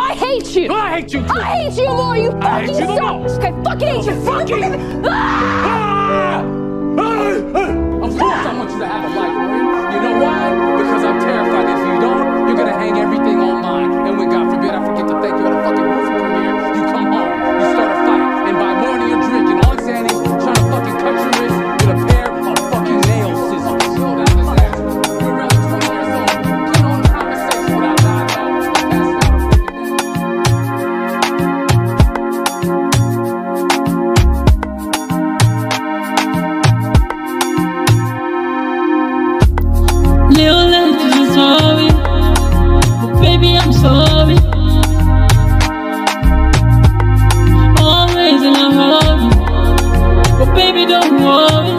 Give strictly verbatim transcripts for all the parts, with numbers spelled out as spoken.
I hate you. I hate you too. I hate you more. You fucking I hate you the suck. most. Okay, fucking hate you. Fucking. Ah! Ah! Ah! Of course, I want you to have a life, Marie. You know why? Because I'm terrified that if you don't, you're gonna hang everything on mine. And when God forbid I forget to thank you at a fucking movie premiere, you come home, you start a fight, and by morning you're drinking. All I'm saying is trying to fucking cut your wrist with a pair of fucking nail scissors. Slow down this ass. You're around twenty years old. Get on the conversation without dying out. Little less is sorry, but baby I'm sorry. Always in a hurry, but baby don't worry.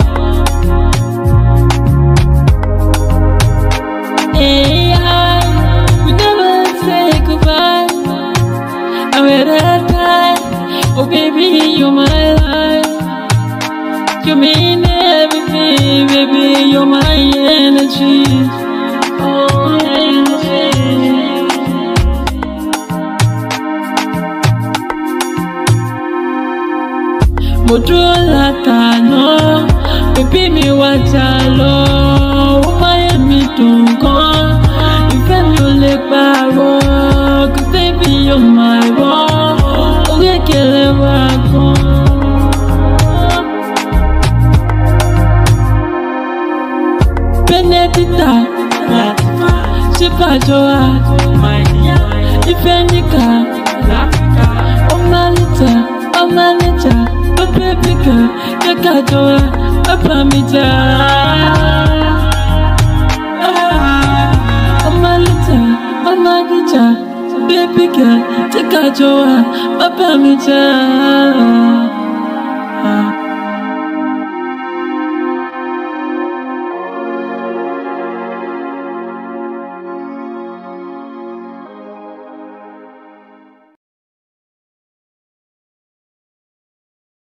Hey, I, we never say goodbye. I'm at that time, oh baby you're my life. You mean everything, baby you're my energy. Oh, energy. Mo dúró látàná, baby mi wá jà lọ. Ó máa yẹ mi dùn gan, ìfẹ́ mi ò lè pààrọ̀. 'Cause baby you're my one, orí kele wá gan. Benedita, Shipajoa, Ifenika, Omalita, Omalita, Opepika, Yakajoa, Opamija, Omalita, Omagija, Bepika, Yakajoa, Opamija.